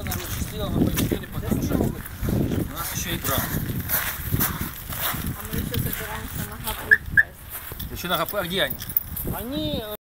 все, народ, счастливо, мы полетели, потому что у нас еще игра. А мы еще собираемся на ГП. Еще на ГП, а где они? Они